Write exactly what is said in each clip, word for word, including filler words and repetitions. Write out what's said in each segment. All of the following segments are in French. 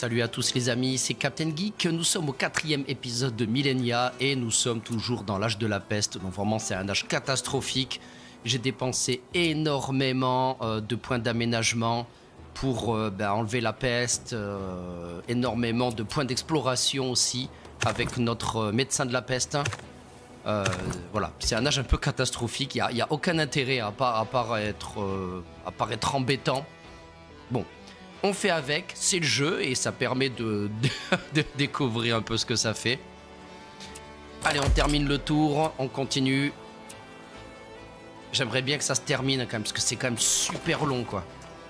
Salut à tous les amis, c'est Captain Geek. Nous sommes au quatrième épisode de Millennia et nous sommes toujours dans l'âge de la peste. Donc vraiment c'est un âge catastrophique. J'ai dépensé énormément euh, de points d'aménagement pour euh, ben, enlever la peste. Euh, énormément de points d'exploration aussi avec notre euh, médecin de la peste. Euh, voilà, c'est un âge un peu catastrophique. Il n'y a, a aucun intérêt à part, à part, être, euh, à part être embêtant. Bon. On fait avec, c'est le jeu et ça permet de, de, de découvrir un peu ce que ça fait. Allez, on termine le tour, on continue. J'aimerais bien que ça se termine quand même, parce que c'est quand même super long, quoi.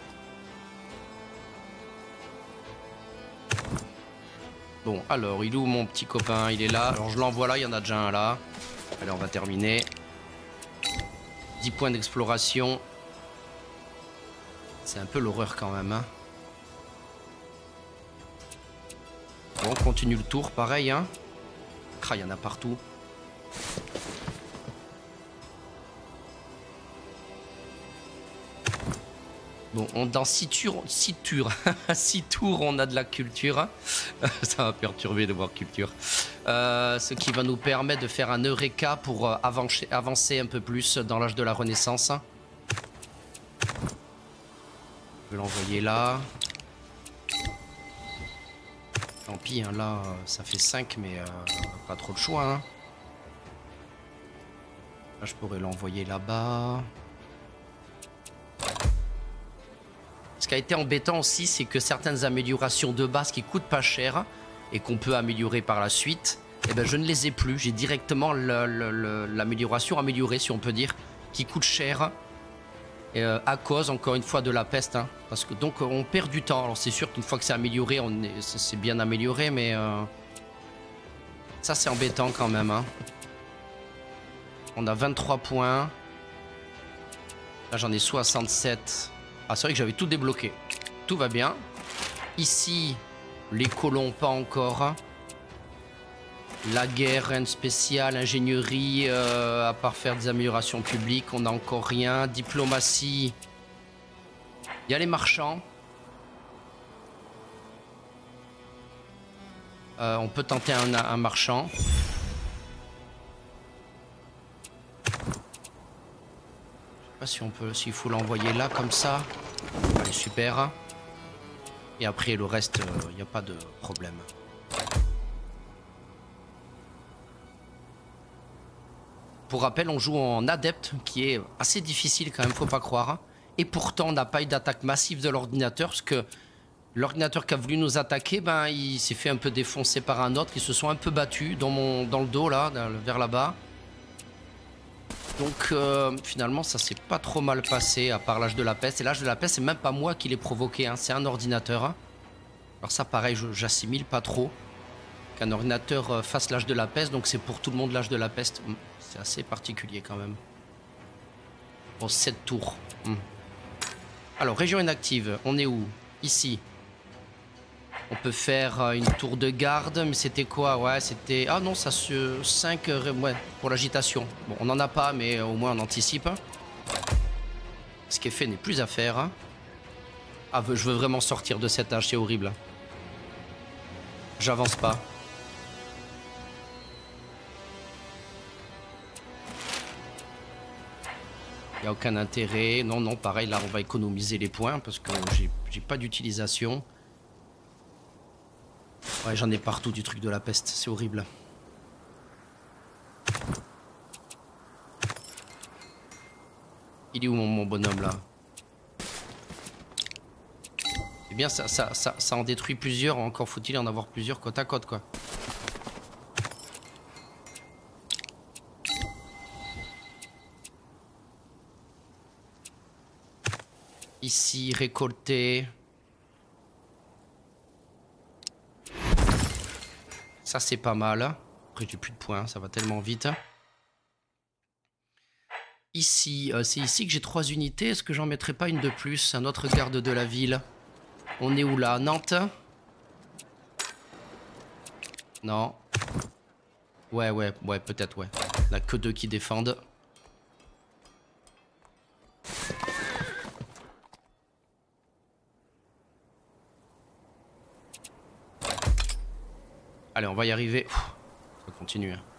Bon, alors, il est où mon petit copain? Il est là. Alors, je l'envoie là, il y en a déjà un là. Allez, on va terminer. dix points d'exploration. C'est un peu l'horreur quand même, hein. Bon, on continue le tour, pareil, hein. Ah, il y en a partout. Bon, on, dans six tours, six tours, six tours, on a de la culture. Ça va perturber de voir culture. Euh, ce qui va nous permettre de faire un Eureka pour euh, avancer, avancer un peu plus dans l'âge de la Renaissance. Je vais l'envoyer là. Tant pis, hein, là, ça fait cinq, mais euh, pas trop de choix. Hein. Là, je pourrais l'envoyer là-bas. Ce qui a été embêtant aussi, c'est que certaines améliorations de base qui coûtent pas cher et qu'on peut améliorer par la suite, eh ben, je ne les ai plus. J'ai directement l'amélioration améliorée, si on peut dire, qui coûte cher. Et, euh, à cause, encore une fois, de la peste. Hein, parce que donc, on perd du temps. Alors, c'est sûr qu'une fois que c'est amélioré, c'est bien amélioré, mais euh, ça, c'est embêtant quand même. Hein. On a vingt-trois points. Là, j'en ai soixante-sept. Ah, c'est vrai que j'avais tout débloqué. Tout va bien. Ici, les colons, pas encore. La guerre, rien de spécial. Ingénierie, euh, à part faire des améliorations publiques, on n'a encore rien. Diplomatie. Il y a les marchands. Euh, on peut tenter un, un marchand. Je sais pas si on peut, s'il faut l'envoyer là comme ça. Allez, super. Et après le reste, il euh, n'y a pas de problème. Pour rappel, on joue en adepte, qui est assez difficile quand même, faut pas croire. Et pourtant, on n'a pas eu d'attaque massive de l'ordinateur, parce que l'ordinateur qui a voulu nous attaquer, ben, il s'est fait un peu défoncer par un autre, qui se sont un peu battus dans, mon, dans le dos, là, dans, vers là-bas. Donc, euh, finalement, ça s'est pas trop mal passé, à part l'âge de la peste. Et l'âge de la peste, c'est même pas moi qui l'ai provoqué, hein, c'est un ordinateur. Hein. Alors ça, pareil, j'assimile pas trop qu'un ordinateur fasse l'âge de la peste, donc c'est pour tout le monde l'âge de la peste. C'est assez particulier quand même. Bon, sept tours. Hum. Alors, région inactive, on est où? Ici. On peut faire une tour de garde, mais c'était quoi? Ouais, c'était... Ah non, ça se... cinq... Ouais, pour l'agitation. Bon, on n'en a pas, mais au moins on anticipe. Ce qui est fait n'est plus à faire. Ah, je veux vraiment sortir de cet âge, c'est horrible. J'avance pas. Il n'y a aucun intérêt. Non, non, pareil, là, on va économiser les points parce que j'ai pas d'utilisation. Ouais, j'en ai partout du truc de la peste. C'est horrible. Il est où mon, mon bonhomme, là? Eh bien, ça, ça, ça, ça en détruit plusieurs. Encore faut-il en avoir plusieurs côte à côte, quoi. Ici, récolter. Ça, c'est pas mal. Après, j'ai plus de points. Ça va tellement vite. Ici, euh, c'est ici que j'ai trois unités. Est-ce que j'en mettrai pas une de plus? Un autre garde de la ville. On est où, là? Nantes? Non. Ouais, ouais, ouais, peut-être, ouais. Il n'y en a que deux qui défendent. Allez, on va y arriver. Ouh, ça continue. Hein.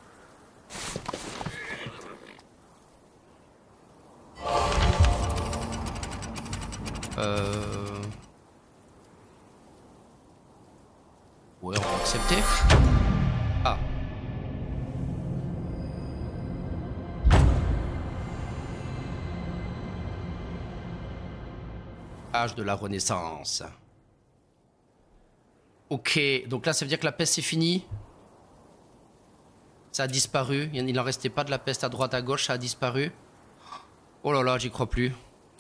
Euh... Ouais, on va accepter. Ah. Âge de la Renaissance. Ok, donc là ça veut dire que la peste c'est fini. Ça a disparu. Il n'en restait pas de la peste à droite à gauche, ça a disparu. Oh là là, j'y crois plus.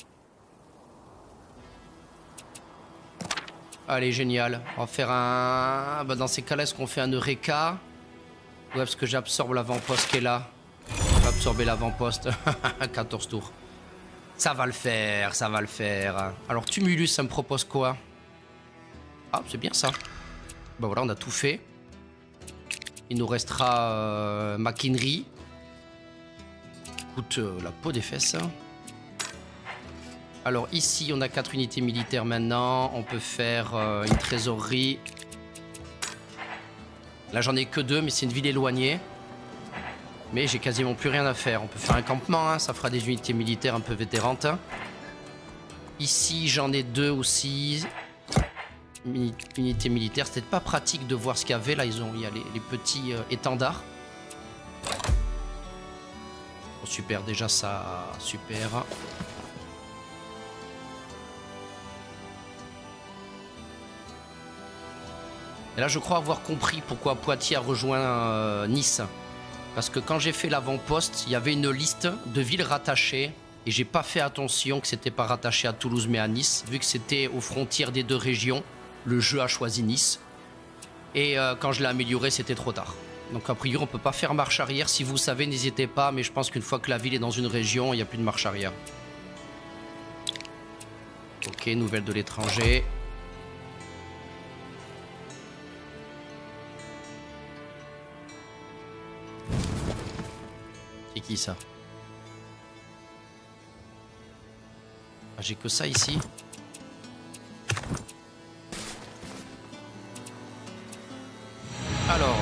Allez, génial. On va faire un... Bah, dans ces cas-là, est-ce qu'on fait un Eureka? Ouais, parce que j'absorbe l'avant-poste qui est là. Je vais absorber l'avant-poste. quatorze tours. Ça va le faire, ça va le faire. Alors, Tumulus, ça me propose quoi? Ah, c'est bien ça. Bah voilà, on a tout fait. Il nous restera euh, maquinerie. Coûte euh, la peau des fesses. Alors ici, on a quatre unités militaires maintenant. On peut faire euh, une trésorerie. Là, j'en ai que deux, mais c'est une ville éloignée. Mais j'ai quasiment plus rien à faire. On peut faire un campement, hein, ça fera des unités militaires un peu vétérantes. Ici, j'en ai deux aussi. Unités militaires. C'était pas pratique de voir ce qu'il y avait. Là, ils ont, il y a les, les petits euh, étendards. Bon, super, déjà ça, super. Et là, je crois avoir compris pourquoi Poitiers a rejoint euh, Nice. Parce que quand j'ai fait l'avant-poste, il y avait une liste de villes rattachées. Et j'ai pas fait attention que c'était pas rattaché à Toulouse mais à Nice. Vu que c'était aux frontières des deux régions, le jeu a choisi Nice. Et euh, quand je l'ai amélioré, c'était trop tard. Donc a priori, on peut pas faire marche arrière. Si vous savez, n'hésitez pas. Mais je pense qu'une fois que la ville est dans une région, il n'y a plus de marche arrière. Ok, nouvelle de l'étranger. C'est qui ça? Ah, j'ai que ça ici. Alors.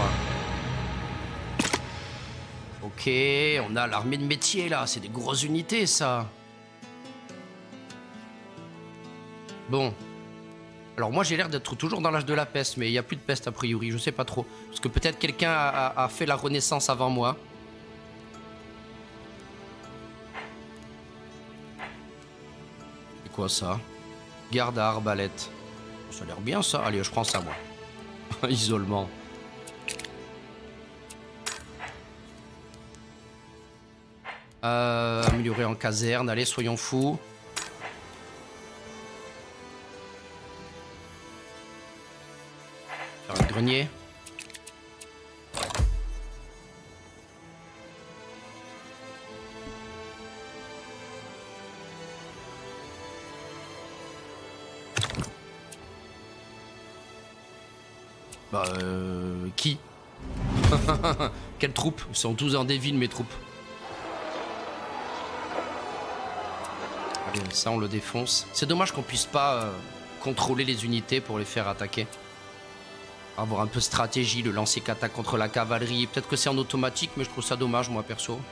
Ok, on a l'armée de métier là. C'est des grosses unités ça. Bon. Alors moi j'ai l'air d'être toujours dans l'âge de la peste. Mais il n'y a plus de peste a priori. Je sais pas trop. Parce que peut-être quelqu'un a, a, a fait la Renaissance avant moi. Quoi ça? Garde à arbalète. Ça a l'air bien ça. Allez, je prends ça moi. Isolement. Euh, améliorer en caserne. Allez, soyons fous. Faire un grenier. Bah, euh, qui? Quelle troupe? Ils sont tous dans des villes, mes troupes. Allez, ça, on le défonce. C'est dommage qu'on puisse pas euh, contrôler les unités pour les faire attaquer. Avoir un peu de stratégie, le lancer qu'attaque contre la cavalerie. Peut-être que c'est en automatique, mais je trouve ça dommage, moi, perso.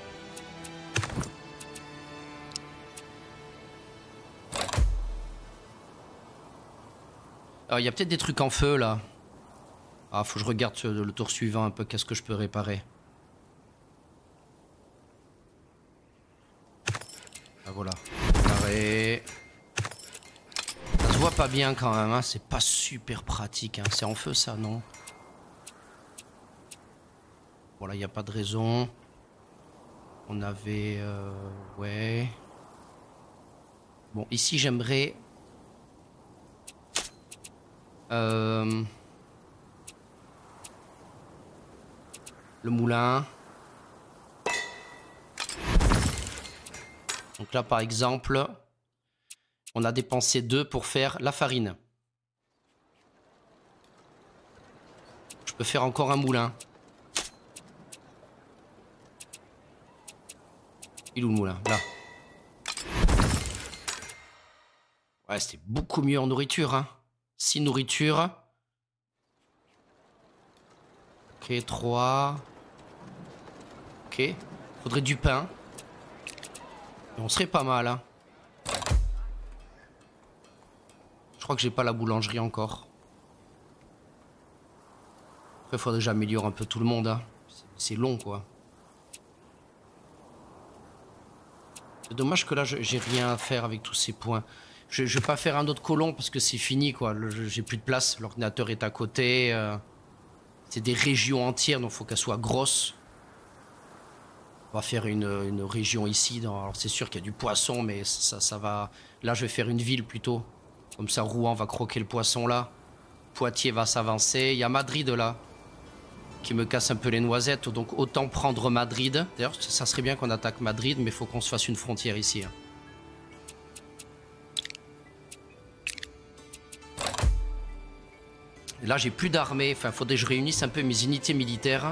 Il y a peut-être des trucs en feu, là. Ah, faut que je regarde le tour suivant un peu, qu'est-ce que je peux réparer. Ah, voilà. Carré. Ça se voit pas bien quand même, hein. C'est pas super pratique. Hein. C'est en feu, ça, non? Voilà, il n'y a pas de raison. On avait... Euh, ouais. Bon, ici, j'aimerais... Euh... Le moulin. Donc là, par exemple, on a dépensé deux pour faire la farine. Je peux faire encore un moulin. Il est où le moulin? Là. Ouais, c'était beaucoup mieux en nourriture. Hein. Six nourritures. Ok, trois. Ok. Faudrait du pain. Et on serait pas mal, hein. Je crois que j'ai pas la boulangerie encore. Après, il faudrait que j'améliore un peu tout le monde, hein. C'est long, quoi. C'est dommage que là, j'ai rien à faire avec tous ces points. Je, je vais pas faire un autre colon parce que c'est fini, quoi. J'ai plus de place. L'ordinateur est à côté. Euh, c'est des régions entières, donc il faut qu'elles soient grosses. On va faire une, une région ici. Dans, alors c'est sûr qu'il y a du poisson, mais ça, ça va... Là, je vais faire une ville plutôt. Comme ça, Rouen va croquer le poisson là. Poitiers va s'avancer. Il y a Madrid là, qui me casse un peu les noisettes. Donc autant prendre Madrid. D'ailleurs, ça serait bien qu'on attaque Madrid, mais il faut qu'on se fasse une frontière ici. Hein. Et là, j'ai plus d'armée. Enfin, il faudrait que je réunisse un peu mes unités militaires.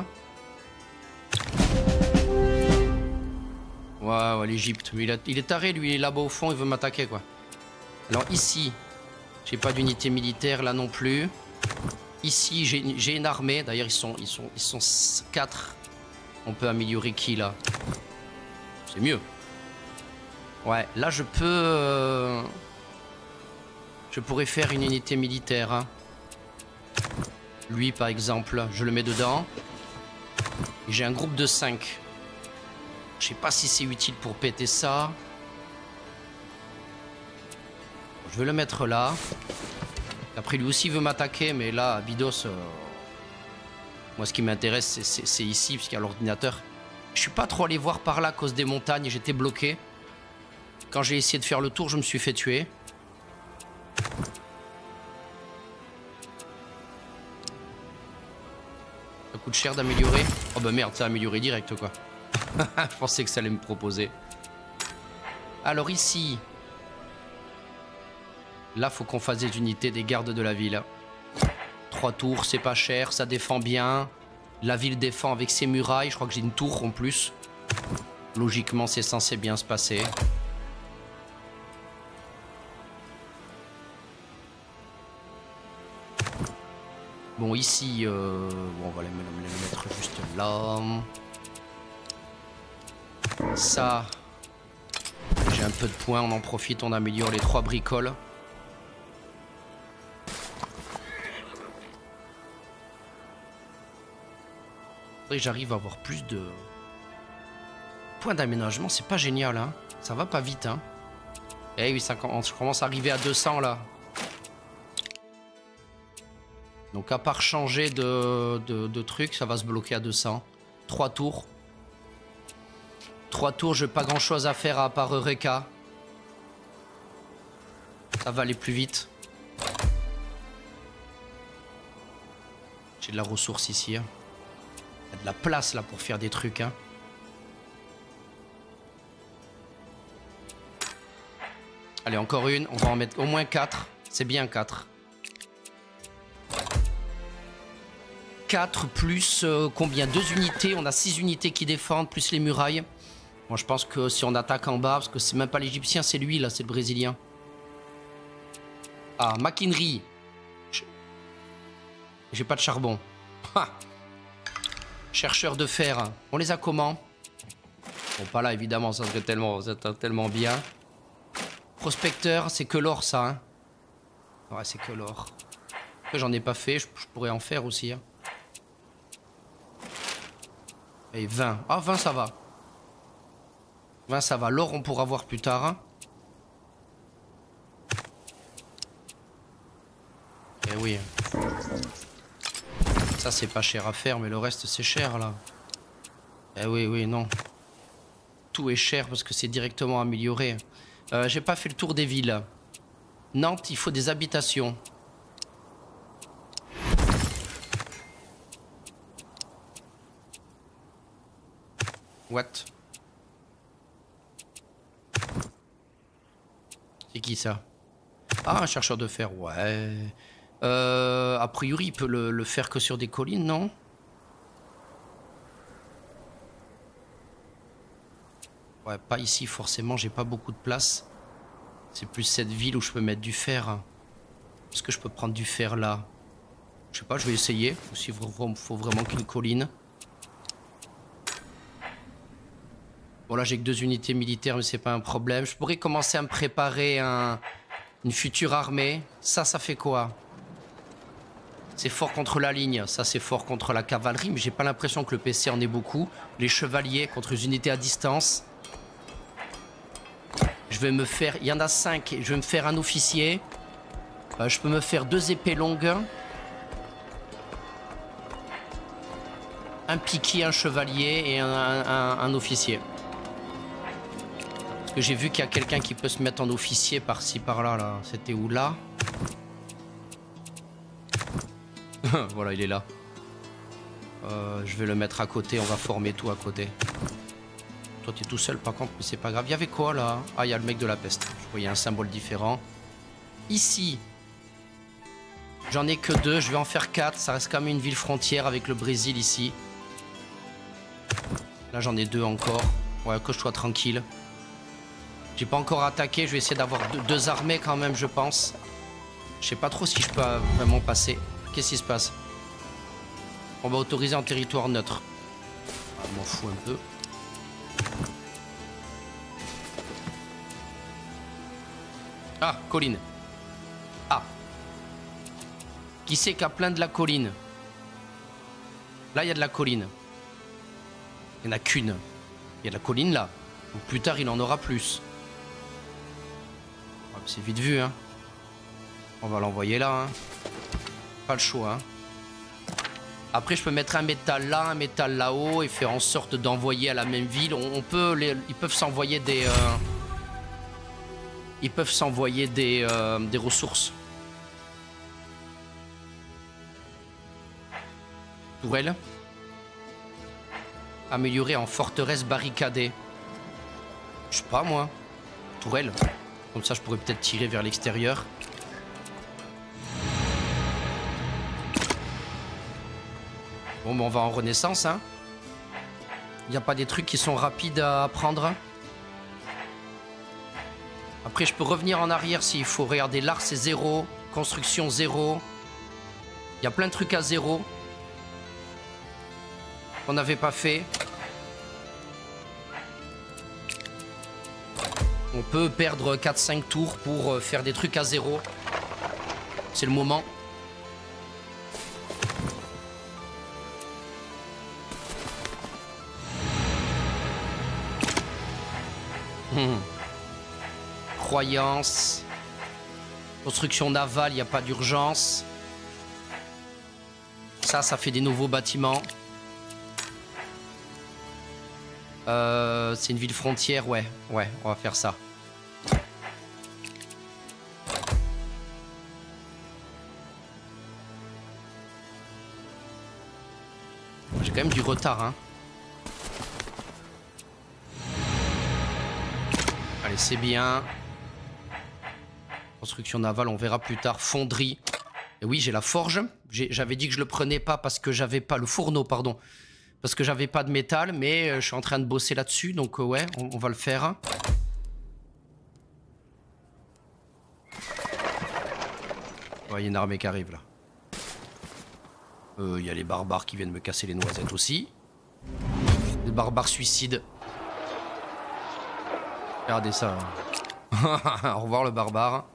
Ouais, ouais, l'Égypte. Il, il est taré, lui. Il est là-bas au fond, il veut m'attaquer, quoi. Alors ici, j'ai pas d'unité militaire, là non plus. Ici, j'ai une armée. D'ailleurs, ils sont, ils sont, ils sont quatre. On peut améliorer qui, là? C'est mieux. Ouais, là, je peux... Euh... Je pourrais faire une unité militaire. Hein. Lui, par exemple, je le mets dedans. J'ai un groupe de cinq. Je sais pas si c'est utile pour péter ça. Je vais le mettre là. Après, lui aussi veut m'attaquer, mais là, Bidos... Euh... Moi, ce qui m'intéresse, c'est ici, parce qu'il y a l'ordinateur. Je suis pas trop allé voir par là à cause des montagnes. J'étais bloqué. Quand j'ai essayé de faire le tour, je me suis fait tuer. Ça coûte cher d'améliorer. Oh bah merde, ça a amélioré direct, quoi. Je pensais que ça allait me proposer. Alors ici... Là, faut qu'on fasse des unités des gardes de la ville. Trois tours, c'est pas cher, ça défend bien. La ville défend avec ses murailles. Je crois que j'ai une tour en plus. Logiquement, c'est censé bien se passer. Bon, ici, euh... bon, on va les mettre juste là. Ça, j'ai un peu de points, on en profite, on améliore les trois bricoles. Faudrait que j'arrive à avoir plus de points d'aménagement, c'est pas génial, hein. Ça va pas vite, hein. Eh oui, ça commence à arriver à deux cents là. Donc à part changer de, de, de truc, ça va se bloquer à deux cents. Trois tours. Trois tours, j'ai pas grand chose à faire à part Eureka. Ça va aller plus vite. J'ai de la ressource ici. Hein. Il y a de la place là pour faire des trucs. Hein. Allez, encore une. On va en mettre au moins quatre. C'est bien quatre. quatre plus euh, combien? Deux unités. On a six unités qui défendent, plus les murailles. Moi, je pense que si on attaque en bas, parce que c'est même pas l'Égyptien, c'est lui, là, c'est le Brésilien. Ah, maquinerie. J'ai pas de charbon. Ha. Chercheurs de fer. On les a comment? Bon, pas là, évidemment, ça serait tellement, ça serait tellement bien. Prospecteur, c'est que l'or, ça. Hein. Ouais, c'est que l'or. Après, j'en ai pas fait, je, je pourrais en faire aussi. Hein. Et vingt. Ah, vingt, ça va. vingt, ça va. L'or, on pourra voir plus tard. Hein. Eh oui. Ça, c'est pas cher à faire, mais le reste, c'est cher, là. Eh oui, oui, non. Tout est cher parce que c'est directement amélioré. Euh, J'ai pas fait le tour des villes. Nantes, il faut des habitations. What? C'est qui ça? Ah, un chercheur de fer, ouais. Euh, a priori, il peut le, le faire que sur des collines, non? Ouais, pas ici, forcément, j'ai pas beaucoup de place. C'est plus cette ville où je peux mettre du fer. Est-ce que je peux prendre du fer là? Je sais pas, je vais essayer. S'il faut vraiment qu'une colline. Bon là j'ai que deux unités militaires mais c'est pas un problème. Je pourrais commencer à me préparer un, une future armée. Ça, ça fait quoi? C'est fort contre la ligne. Ça c'est fort contre la cavalerie. Mais j'ai pas l'impression que le P C en ait beaucoup. Les chevaliers contre les unités à distance. Je vais me faire... Il y en a cinq. Je vais me faire un officier. Euh, je peux me faire deux épées longues. Un piquier, un chevalier et un, un, un officier. Parce que j'ai vu qu'il y a quelqu'un qui peut se mettre en officier par-ci, par-là. Là. C'était où, là? Voilà, il est là. Euh, je vais le mettre à côté. On va former tout à côté. Toi, t'es tout seul, par contre, mais c'est pas grave. Il y avait quoi, là? Ah, il y a le mec de la peste. Je voyais un symbole différent. Ici, j'en ai que deux. Je vais en faire quatre. Ça reste quand même une ville frontière avec le Brésil, ici. Là, j'en ai deux encore. Ouais, que je sois tranquille. J'ai pas encore attaqué. Je vais essayer d'avoir deux, deux armées quand même, je pense. Je sais pas trop si je peux vraiment passer. Qu'est-ce qui se passe? On va autoriser en territoire neutre. Ah, je m'en fous un peu. Ah, colline. Ah. Qui c'est qui a plein de la colline? Là, il y a de la colline. Il n'y en a qu'une. Il y a de la colline là. Donc, plus tard, il en aura plus. C'est vite vu, hein. On va l'envoyer là, hein. Pas le choix, hein. Après, je peux mettre un métal là, un métal là-haut et faire en sorte d'envoyer à la même ville. On, on peut, les, ils peuvent s'envoyer des, euh, ils peuvent s'envoyer des, euh, des ressources. Tourelle. Améliorée en forteresse barricadée. Je sais pas moi. Tourelle. Comme ça, je pourrais peut-être tirer vers l'extérieur. Bon, ben on va en renaissance, hein. Il n'y a pas des trucs qui sont rapides à prendre. Après, je peux revenir en arrière s'il faut. Regardez, l'art, c'est zéro. Construction, zéro. Il y a plein de trucs à zéro. Qu'on n'avait pas fait. On peut perdre quatre cinq tours pour faire des trucs à zéro. C'est le moment. Hum. Croyance. Construction navale, il n'y a pas d'urgence. Ça, ça fait des nouveaux bâtiments. Euh, c'est une ville frontière, ouais. Ouais, on va faire ça. J'ai quand même du retard, hein. Allez, c'est bien. Construction navale, on verra plus tard. Fonderie. Et oui, j'ai la forge. J'avais dit que je le prenais pas parce que j'avais pas... Le fourneau, pardon. Parce que j'avais pas de métal, mais je suis en train de bosser là-dessus. Donc, euh, ouais, on, on va le faire. Ouais, il y a une armée qui arrive, là. Il euh, y a les barbares qui viennent me casser les noisettes aussi. Les barbares suicides. Regardez ça. Au revoir le barbare.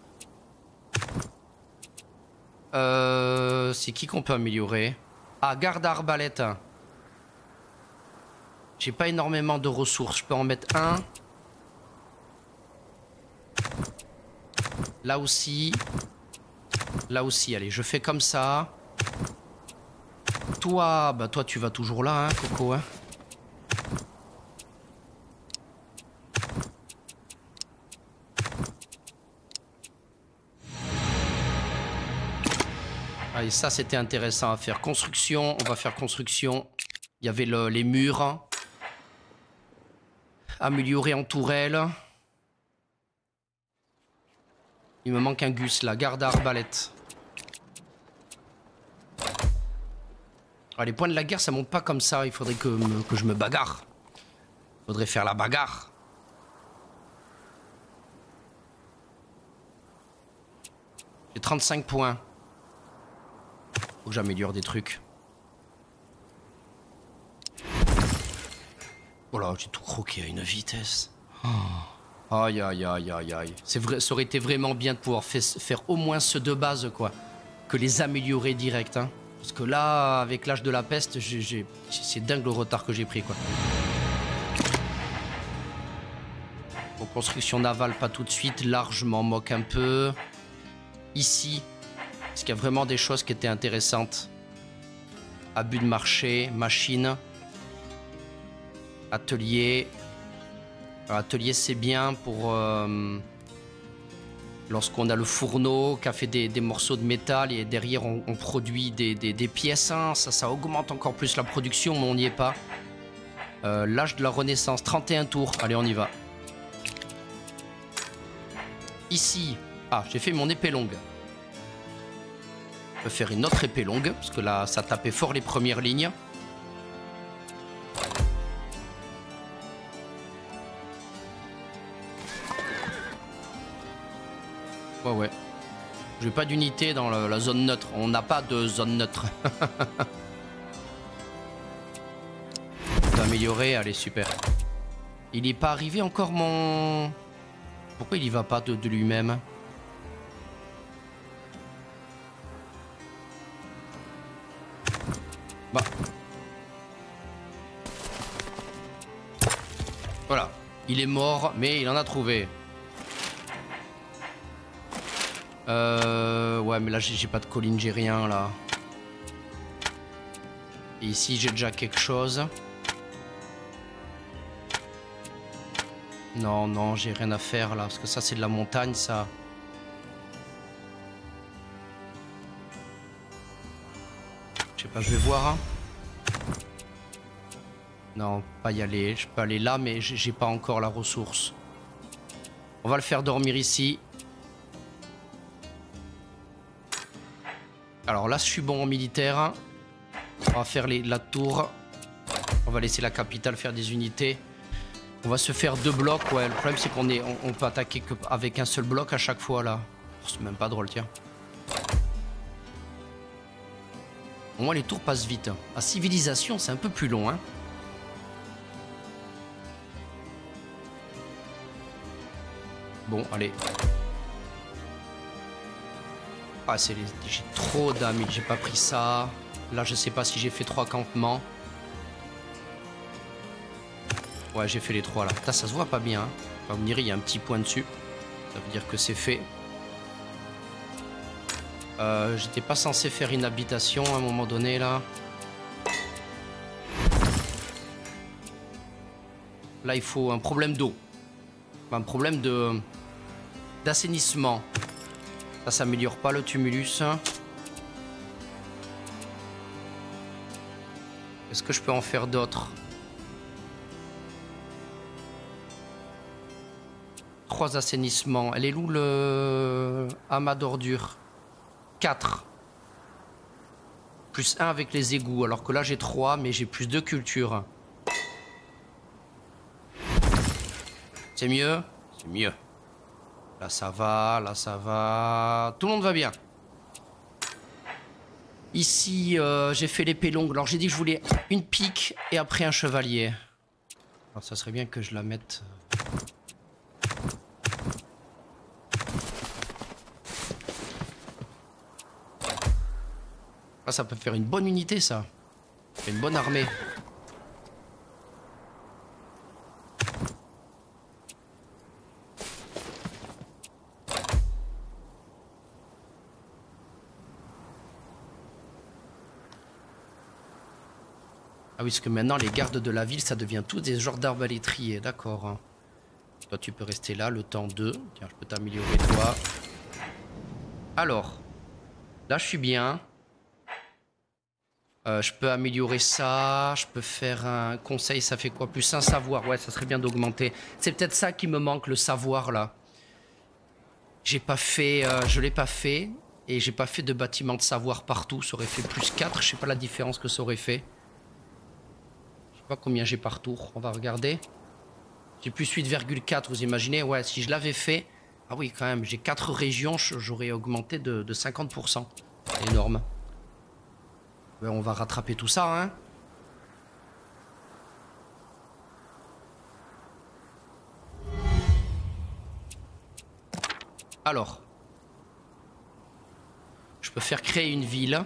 Euh, c'est qui qu'on peut améliorer? Ah, garde à arbalète. J'ai pas énormément de ressources. Je peux en mettre un. Là aussi. Là aussi. Allez, je fais comme ça. Toi, bah toi tu vas toujours là, hein, Coco, hein. Allez, ça c'était intéressant à faire. Construction, on va faire construction. Il y avait le, les murs. Améliorer en tourelle. Il me manque un gus là, garde à arbalète. Ah, les points de la guerre, ça monte pas comme ça. Il faudrait que, me, que je me bagarre. Il faudrait faire la bagarre. J'ai trente-cinq points. Faut que j'améliore des trucs. Oh là, j'ai tout croqué à une vitesse. Oh. Aïe, aïe, aïe, aïe, aïe. C'est vrai, ça aurait été vraiment bien de pouvoir fait, faire au moins ceux de base, quoi. Que les améliorer direct, hein. Parce que là, avec l'âge de la peste, c'est dingue le retard que j'ai pris, quoi. Bon, construction navale, pas tout de suite. Large, je m'en moque un peu. Ici, est-ce qu'il y a vraiment des choses qui étaient intéressantes? Abus de marché, machine, atelier. Alors, atelier, c'est bien pour euh, lorsqu'on a le fourneau qui a fait des, des morceaux de métal et derrière on, on produit des, des, des pièces. Hein. Ça, ça augmente encore plus la production, mais on n'y est pas. Euh, L'âge de la Renaissance, trente et un tours. Allez, on y va. Ici, ah, j'ai fait mon épée longue. Je peux faire une autre épée longue, parce que là, ça tapait fort les premières lignes. Ouais, ouais. J'ai pas d'unité dans la, la zone neutre. On n'a pas de zone neutre. On peut améliorer, allez, super. Il n'est pas arrivé encore mon... Pourquoi il y va pas de, de lui-même? Bah. Voilà. Il est mort, mais il en a trouvé. Euh... Ouais, mais là, j'ai pas de colline, j'ai rien, là. Et ici, j'ai déjà quelque chose. Non, non, j'ai rien à faire, là. Parce que ça, c'est de la montagne, ça. Je sais pas, je vais voir, hein. Non, pas y aller. Je peux aller là, mais j'ai pas encore la ressource. On va le faire dormir ici. Alors là, je suis bon en militaire. On va faire les, la tour. On va laisser la capitale faire des unités. On va se faire deux blocs. Ouais, le problème, c'est qu'on est, on, on peut attaquer que avec un seul bloc à chaque fois, là. C'est même pas drôle, tiens. Au moins, les tours passent vite. La civilisation, c'est un peu plus long, hein. Bon, allez. Ah, c'est les... J'ai trop d'amis, j'ai pas pris ça. Là, je sais pas si j'ai fait trois campements. Ouais, j'ai fait les trois, là. Putain, ça se voit pas bien, hein. Enfin, vous me direz, il y a un petit point dessus. Ça veut dire que c'est fait. Euh, J'étais pas censé faire une habitation à un moment donné, là. Là, il faut un problème d'eau. Un problème de d'assainissement. Ça s'améliore pas, le tumulus. Est-ce que je peux en faire d'autres? Trois assainissements. Elle est où le amas d'ordures? Quatre. Plus un avec les égouts. Alors que là j'ai trois, mais j'ai plus deux cultures. C'est mieux? C'est mieux. Là ça va, là ça va. Tout le monde va bien. Ici, euh, j'ai fait l'épée longue. Alors j'ai dit que je voulais une pique et après un chevalier. Alors ça serait bien que je la mette... Ah, ça peut faire une bonne unité, ça. Ça fait une bonne armée. Ah oui, parce que maintenant, les gardes de la ville, ça devient tous des genres d'arbalétriers. D'accord. Toi, tu peux rester là, le temps de... Tiens, je peux t'améliorer, toi. Alors, là, je suis bien. Euh, je peux améliorer ça, je peux faire un conseil, ça fait quoi? Plus un savoir, ouais, ça serait bien d'augmenter. C'est peut-être ça qui me manque, le savoir, là. J'ai pas fait, euh, je l'ai pas fait, et j'ai pas fait de bâtiment de savoir partout. Ça aurait fait plus quatre, je sais pas la différence que ça aurait fait. Je sais pas combien j'ai par tour, on va regarder. J'ai plus huit virgule quatre, vous imaginez? Ouais, si je l'avais fait... Ah oui, quand même, j'ai quatre régions, j'aurais augmenté de, de cinquante pour cent. C'est énorme. Ben, on va rattraper tout ça, hein. Alors. Je peux faire créer une ville.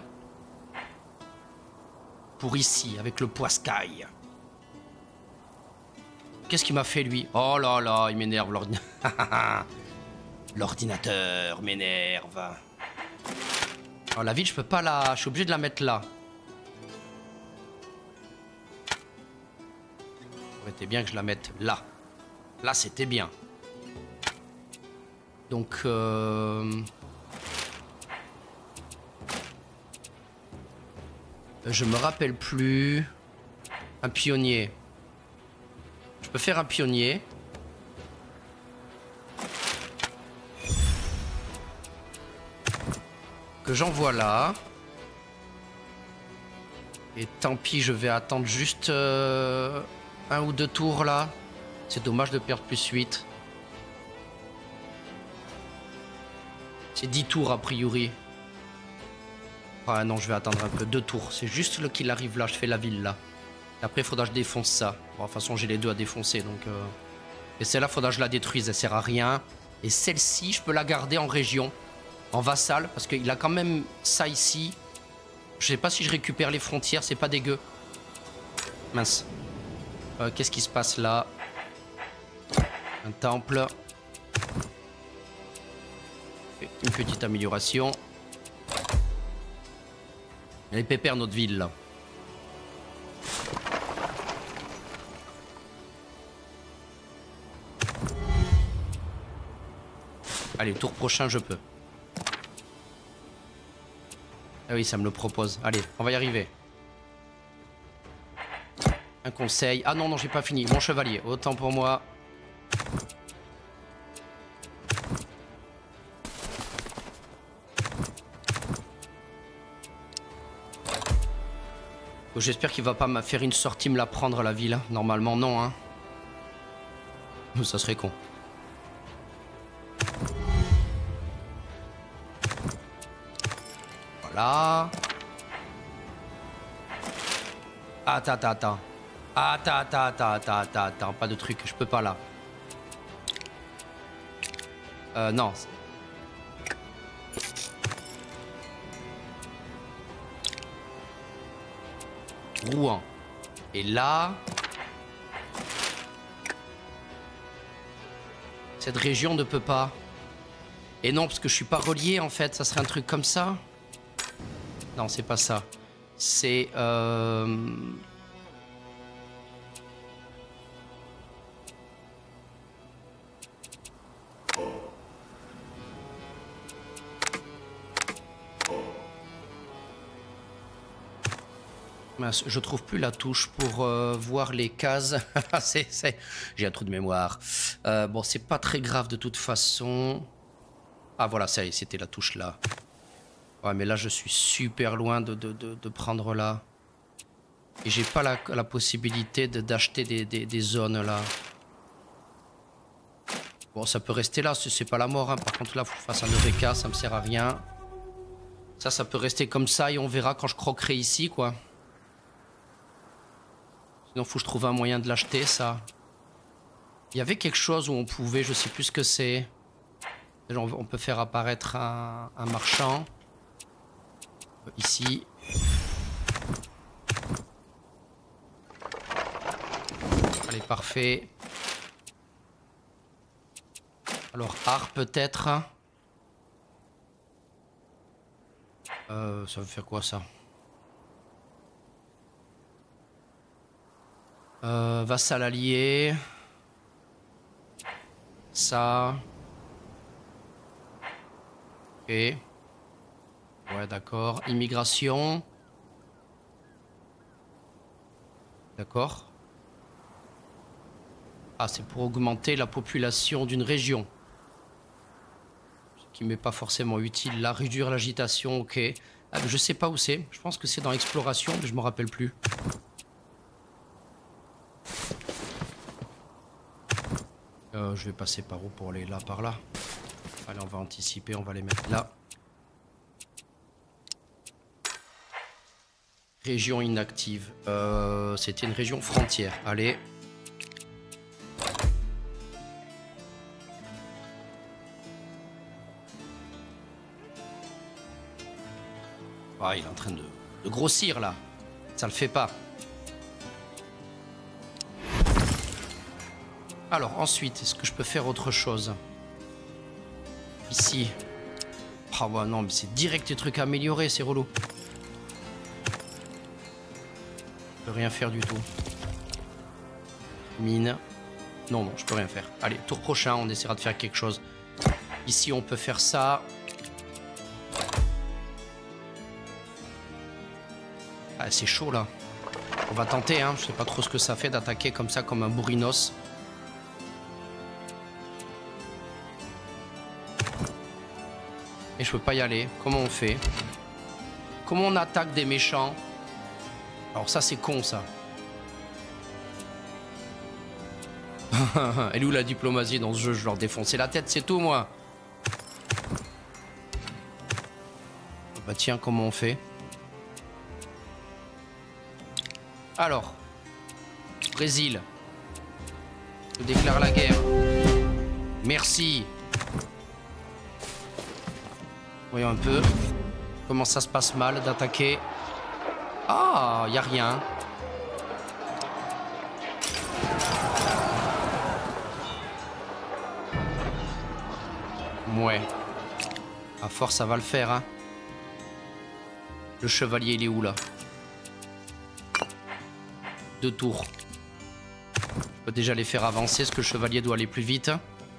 Pour ici, avec le poiscaille. Qu'est-ce qu'il m'a fait, lui? Oh là là, il m'énerve, l'ordinateur. L'ordinateur m'énerve. Alors, la ville, je peux pas la... Je suis obligé de la mettre là. C'était bien que je la mette là. Là, c'était bien. Donc... Euh... Je me rappelle plus. Un pionnier. Je peux faire un pionnier. Que j'envoie là. Et tant pis, je vais attendre juste euh, un ou deux tours là. C'est dommage de perdre plus huit. C'est dix tours a priori. Ah non, je vais attendre un peu. Deux tours. C'est juste là qu'il arrive là. Je fais la ville là. Et après, il faudra que je défonce ça. Bon, de toute façon, j'ai les deux à défoncer. Donc, euh... Et celle-là, il faudra que je la détruise. Elle sert à rien. Et celle-ci, je peux la garder en région. En vassal. Parce qu'il a quand même ça ici. Je sais pas si je récupère les frontières. C'est pas dégueu. Mince. Euh, Qu'est-ce qui se passe là? Un temple. Une petite amélioration. Elle est pépère notre ville là. Allez, tour prochain je peux. Ah oui, ça me le propose. Allez, on va y arriver. Un conseil. Ah non, non, j'ai pas fini. Mon chevalier, autant pour moi. J'espère qu'il va pas me faire une sortie, me la prendre la ville. Normalement, non, hein. Ça serait con. Voilà. Attends, attends, attends. Attends, attends, attends, attends, attends, attends. Pas de truc, je peux pas là. Euh, non. Rouen. Et là... Cette région ne peut pas. Et non, parce que je suis pas relié en fait. Ça serait un truc comme ça. Non, c'est pas ça. C'est... Euh... Mince, je trouve plus la touche pour euh, voir les cases. c'est, c'est... J'ai un trou de mémoire. Euh, bon, c'est pas très grave de toute façon. Ah voilà, ça y est, c'était la touche là. Ouais, mais là, je suis super loin de, de, de, de prendre là. Et j'ai pas la, la possibilité de, d'acheter des, des, des zones là. Bon, ça peut rester là, c'est pas la mort. Hein. Par contre, là, faut que je fasse un Eureka, ça me sert à rien. Ça, ça peut rester comme ça et on verra quand je croquerai ici, quoi. Sinon, faut que je trouve un moyen de l'acheter, ça. Il y avait quelque chose où on pouvait, je sais plus ce que c'est. On peut faire apparaître un, un marchand. Ici. Allez, parfait. Alors, art peut-être. Euh, ça veut faire quoi, ça? Euh, vassal allié. Ça. Ok. Ouais, d'accord. Immigration. D'accord. Ah, c'est pour augmenter la population d'une région. Ce qui m'est pas forcément utile. Là, réduire l'agitation, ok. Ah, mais je sais pas où c'est. Je pense que c'est dans l'exploration, mais je me rappelle plus. Euh, je vais passer par où pour aller là, par là. Allez, on va anticiper, on va les mettre là. Région inactive. Euh, C'était une région frontière. Allez. Ah, il est en train de, de grossir là. Ça le fait pas. Alors ensuite, est-ce que je peux faire autre chose? Ici. Ah oh, bah non, mais c'est direct des trucs à améliorer, c'est relou. Je peux rien faire du tout. Mine. Non, non, je peux rien faire. Allez, tour prochain, on essaiera de faire quelque chose. Ici, on peut faire ça. Ah, c'est chaud là. On va tenter, hein. Je sais pas trop ce que ça fait d'attaquer comme ça, comme un bourrinos. Et je peux pas y aller. Comment on fait? Comment on attaque des méchants? Alors ça, c'est con, ça. Elle est où la diplomatie dans ce jeu? Je leur défoncer la tête, c'est tout, moi. Bah tiens, comment on fait? Alors, Brésil, je déclare la guerre. Merci. Voyons un peu comment ça se passe mal d'attaquer. Ah, y a rien. Ouais. À force, ça va le faire, hein. Le chevalier, il est où, là? Deux tours. Je peux déjà les faire avancer. Est-ce que le chevalier doit aller plus vite?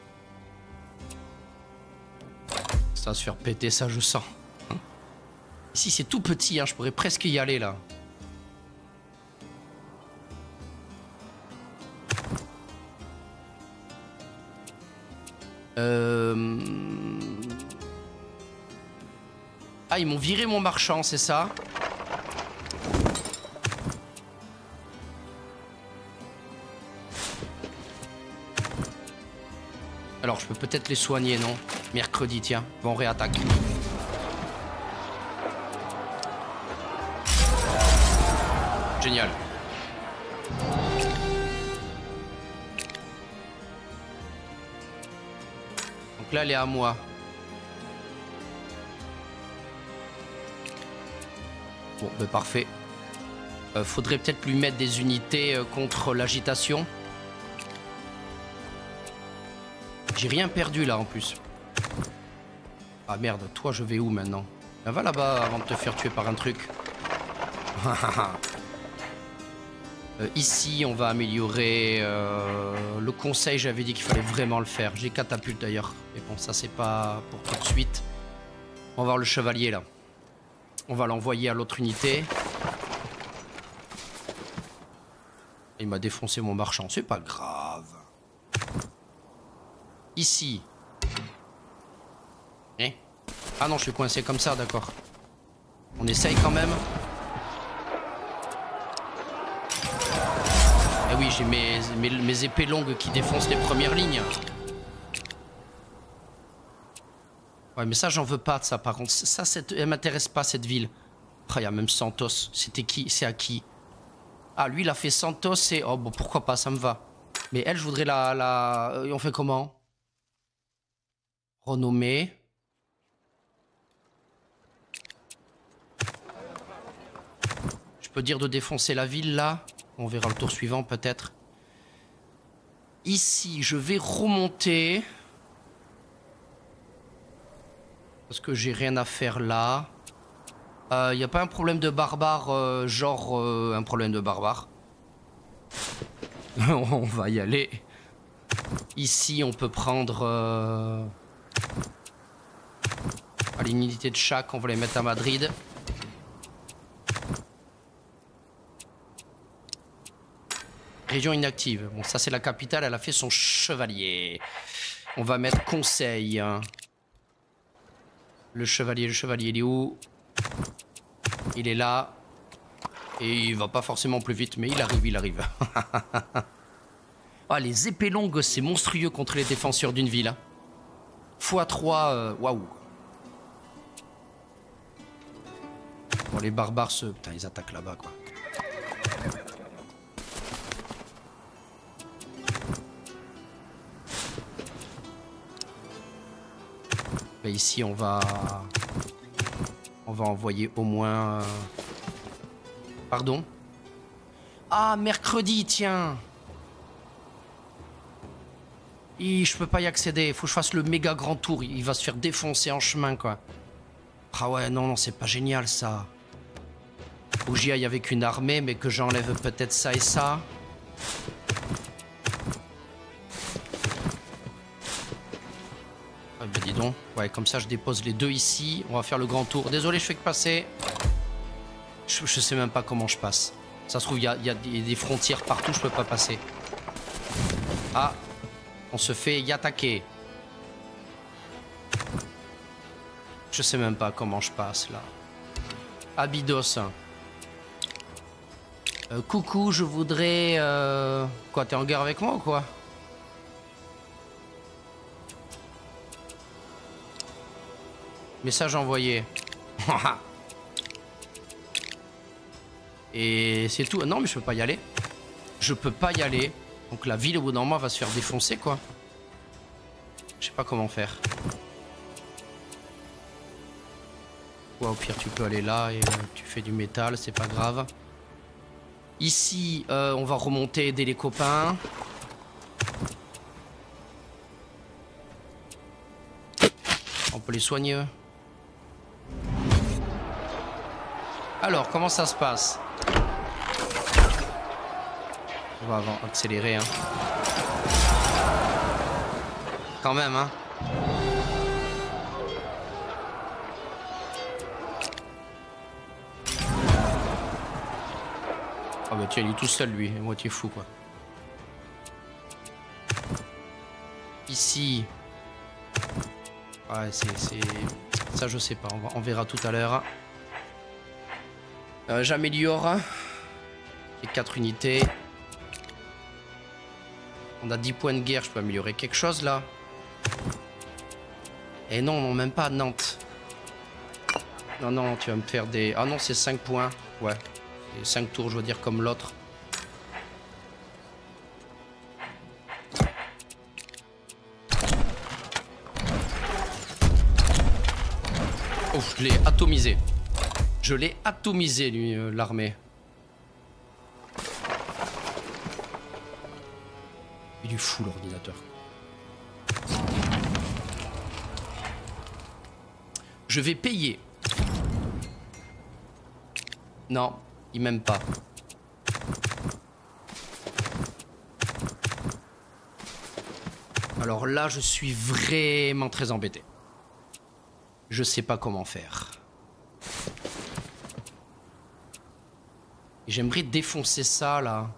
Ça va se faire péter, ça, je sens. Ici, c'est tout petit, hein. Je pourrais presque y aller, là. Euh... Ah, ils m'ont viré mon marchand, c'est ça? Alors, je peux peut-être les soigner, non? Mercredi, tiens. Bon, on réattaque. Génial. Donc là, elle est à moi. Bon, ben parfait. Euh, faudrait peut-être lui mettre des unités euh, contre l'agitation. J'ai rien perdu là en plus. Ah merde, toi je vais où maintenant? Ben, va là-bas avant de te faire tuer par un truc. euh, ici on va améliorer euh, le conseil, j'avais dit qu'il fallait vraiment le faire. J'ai catapulte d'ailleurs. Mais bon, ça c'est pas pour tout de suite. On va voir le chevalier là. On va l'envoyer à l'autre unité. Il m'a défoncé mon marchand, c'est pas grave. Ici. Eh? Ah non, je suis coincé comme ça, d'accord. On essaye quand même. Eh oui, j'ai mes, mes, mes épées longues qui défoncent les premières lignes. Ouais, mais ça, j'en veux pas de ça, par contre. Ça, cette... elle m'intéresse pas, cette ville. Ah, il y a même Santos. C'était qui? C'est à qui? Ah, lui, il a fait Santos et... Oh, bon, pourquoi pas, ça me va. Mais elle, je voudrais la... la... Euh, on fait comment? Renommer. Je peux dire de défoncer la ville, là. On verra le tour suivant, peut-être. Ici, je vais remonter... Parce que j'ai rien à faire là. Il euh, n'y a pas un problème de barbare, euh, genre euh, un problème de barbare. On va y aller. Ici, on peut prendre... Euh... Allez, une unité de chaque, on va les mettre à Madrid. Région inactive. Bon, ça c'est la capitale, elle a fait son chevalier. On va mettre conseil. Le chevalier, le chevalier, il est où? Il est là. Et il va pas forcément plus vite, mais il arrive, il arrive. Ah, les épées longues, c'est monstrueux contre les défenseurs d'une ville. fois trois, waouh. Wow. Bon, les barbares, se... putain, ils attaquent là-bas, quoi. Et ici, on va... On va envoyer au moins... Euh... Pardon? Ah, mercredi, tiens. Et je peux pas y accéder. Faut que je fasse le méga grand tour. Il va se faire défoncer en chemin, quoi. Ah ouais, non, non, c'est pas génial, ça. Faut que j'y aille avec une armée, mais que j'enlève peut-être ça et ça. Ah bah dis donc. Ouais, comme ça, je dépose les deux ici. On va faire le grand tour. Désolé, je fais que passer. Je, je sais même pas comment je passe. Ça se trouve, il y a, y a des frontières partout, je peux pas passer. Ah, on se fait y attaquer. Je sais même pas comment je passe, là. Abydos. Euh, coucou, je voudrais... Euh... Quoi, t'es en guerre avec moi ou quoi? Message envoyé. Et c'est tout. Non, mais je peux pas y aller. Je peux pas y aller. Donc la ville, au bout d'un moment, va se faire défoncer, quoi. Je sais pas comment faire. Ouais, au pire, tu peux aller là et euh, tu fais du métal, c'est pas grave. Ici, euh, on va remonter aider les copains. On peut les soigner, eux. Alors, comment ça se passe? On va avant accélérer, hein. Quand même, hein. Ah bah tiens, il est tout seul, lui. À moitié fou, quoi. Ici. Ouais, c'est... Ça, je sais pas. On, va... on verra tout à l'heure. Euh, J'améliore. J'ai quatre unités. On a dix points de guerre. Je peux améliorer quelque chose, là. Et non, non, même pas à Nantes. Non, non, tu vas me faire des... Ah non, c'est cinq points. Ouais. cinq tours, je veux dire, comme l'autre. Oh, je l'ai atomisé. Je l'ai atomisé, lui, euh, l'armée. Il est fou, l'ordinateur. Je vais payer. Non. Il m'aime pas. Alors là, je suis vraiment très embêté. Je sais pas comment faire. J'aimerais défoncer ça, là.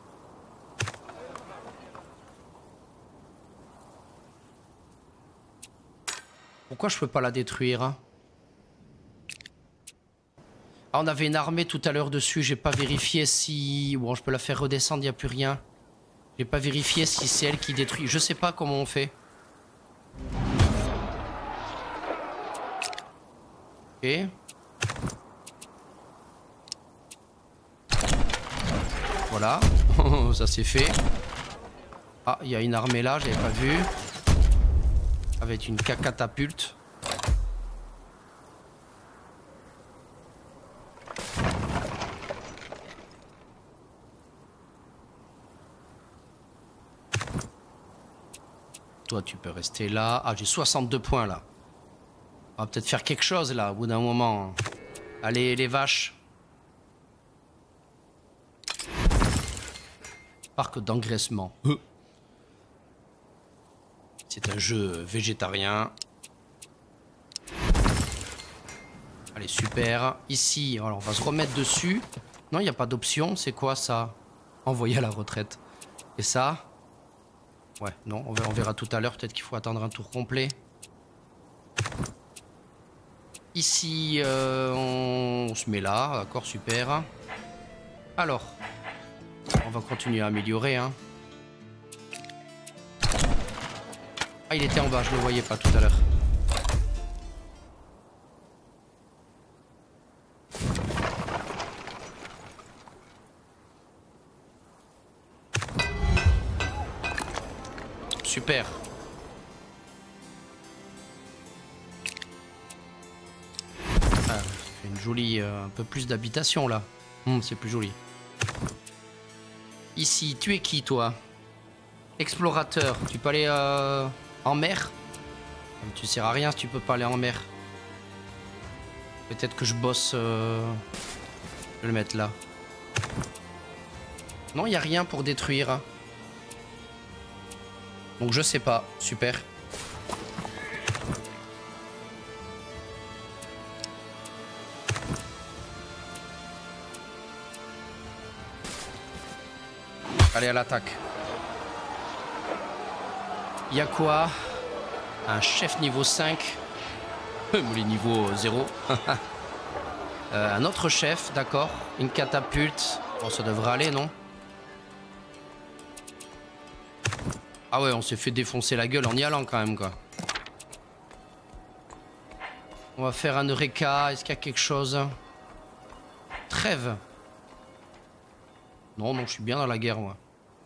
Pourquoi je peux pas la détruire ? Ah, on avait une armée tout à l'heure dessus, j'ai pas vérifié si... Bon, je peux la faire redescendre, il n'y a plus rien. J'ai pas vérifié si c'est elle qui détruit. Je sais pas comment on fait. Ok. Voilà. Ça c'est fait. Ah, il y a une armée là, j'avais pas vu. Avec une catapulte. Toi, tu peux rester là. Ah, j'ai soixante-deux points, là. On va peut-être faire quelque chose, là, au bout d'un moment. Allez, les vaches. Parc d'engraissement. C'est un jeu végétarien. Allez, super. Ici, alors, on va se remettre dessus. Non, il n'y a pas d'option. C'est quoi, ça? Envoyer à la retraite. Et ça? Ouais, non, on verra, on verra tout à l'heure. Peut-être qu'il faut attendre un tour complet. Ici, euh, on... on se met là. D'accord, super. Alors, on va continuer à améliorer. Hein. Ah, il était en bas, je ne le voyais pas tout à l'heure. super. Ah, une jolie, euh, un peu plus d'habitation là. Hum, c'est plus joli. Ici, tu es qui toi? Explorateur, tu peux aller euh, en mer? Tu sers à rien si tu peux pas aller en mer. Peut-être que je bosse... Euh... Je vais le mettre là. Non, il n'y a rien pour détruire. Donc je sais pas. Super. Allez, à l'attaque. Il y a quoi? Un chef niveau cinq. Les niveau zéro. euh, un autre chef, d'accord. Une catapulte. Bon, ça devrait aller, non? Ah ouais, on s'est fait défoncer la gueule en y allant quand même, quoi. On va faire un Eureka. Est-ce qu'il y a quelque chose? Trêve. Non, non, je suis bien dans la guerre, moi.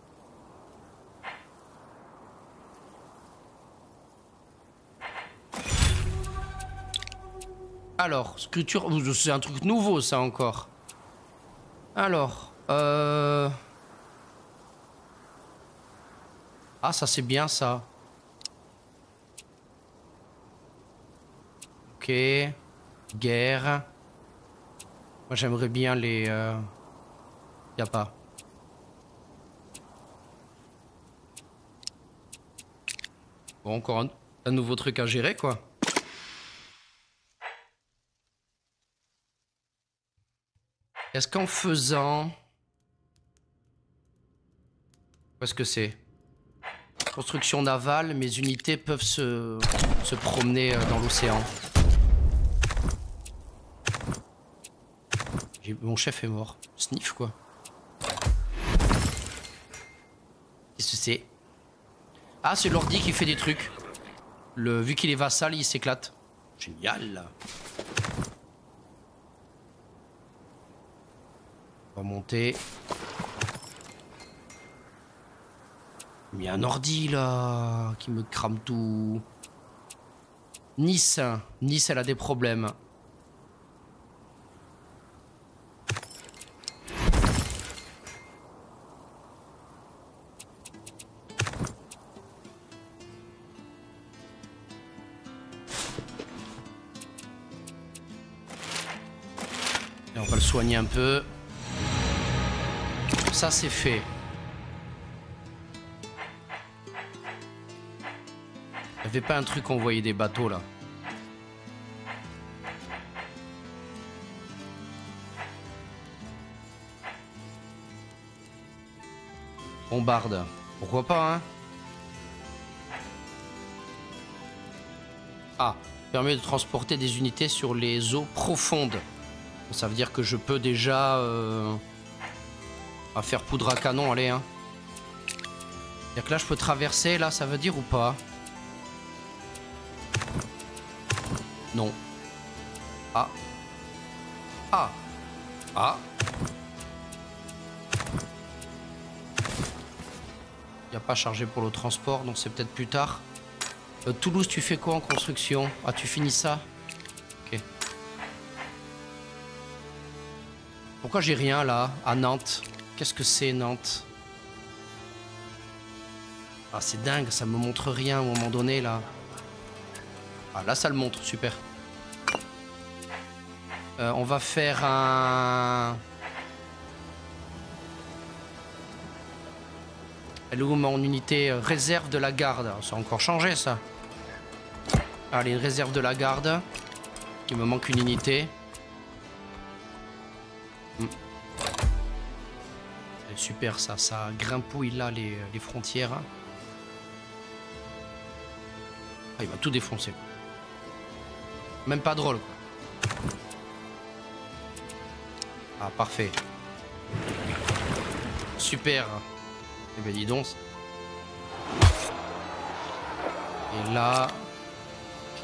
Alors, sculpture, c'est un truc nouveau ça encore. Alors, euh... ah ça c'est bien ça. Ok, guerre. Moi j'aimerais bien les... Euh... Y a pas. Bon, encore un, un nouveau truc à gérer quoi. Est-ce qu'en faisant... Où est-ce que c'est? Construction navale, mes unités peuvent se, se promener dans l'océan. Mon chef est mort. Sniff quoi. Qu'est-ce que c'est? Ah, c'est l'ordi qui fait des trucs. Le, vu qu'il est vassal, il s'éclate. Génial. On va monter. Il y a un ordi là qui me crame tout. Nice. Nice, elle a des problèmes. Et on va le soigner un peu. Ça c'est fait. Il n'y avait pas un truc où on voyait des bateaux là. Bombarde. Pourquoi pas hein? Ah, permet de transporter des unités sur les eaux profondes. Ça veut dire que je peux déjà euh, à faire poudre à canon, allez hein. C'est-à-dire que là je peux traverser, là ça veut dire ou pas? Non. Ah. Ah. Ah. Il n'y a pas chargé pour le transport, donc c'est peut-être plus tard. Euh, Toulouse, tu fais quoi en construction? Ah, tu finis ça? Ok. Pourquoi j'ai rien là, à Nantes? Qu'est-ce que c'est Nantes? Ah, c'est dingue, ça me montre rien à un moment donné là. Ah, là ça le montre, super. Euh, on va faire un... Elle est où mon unité réserve de la garde? Ça a encore changé ça. Allez, une réserve de la garde. Il me manque une unité. Hmm. C'est super ça, ça grimpouille là les, les frontières. Ah, il va tout défoncer. Même pas drôle quoi. Ah, parfait. Super. Eh ben dis donc. Et là... Ok.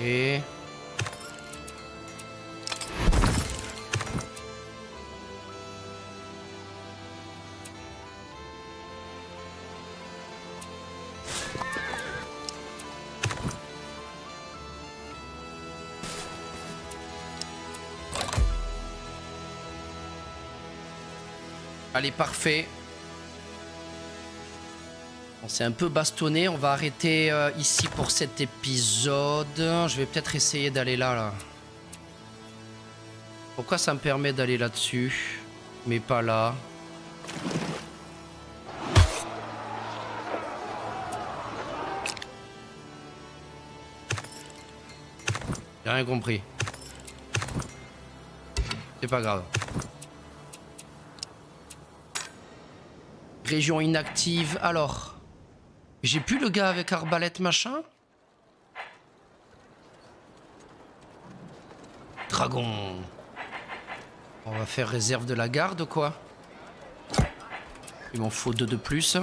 Allez, parfait. On s'est un peu bastonné. On va arrêter euh, ici pour cet épisode. Je vais peut-être essayer d'aller là, là. Pourquoi ça me permet d'aller là-dessus, mais pas là? J'ai rien compris. C'est pas grave. Région inactive. Alors, j'ai plus le gars avec arbalète machin. Dragon. On va faire réserve de la garde, quoi. Il m'en faut deux de plus.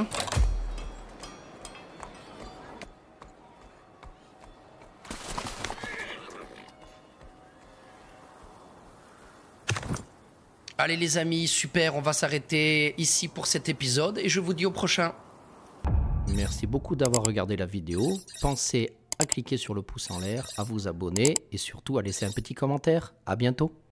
Allez les amis, super, on va s'arrêter ici pour cet épisode et je vous dis au prochain. Merci beaucoup d'avoir regardé la vidéo. Pensez à cliquer sur le pouce en l'air, à vous abonner et surtout à laisser un petit commentaire. À bientôt.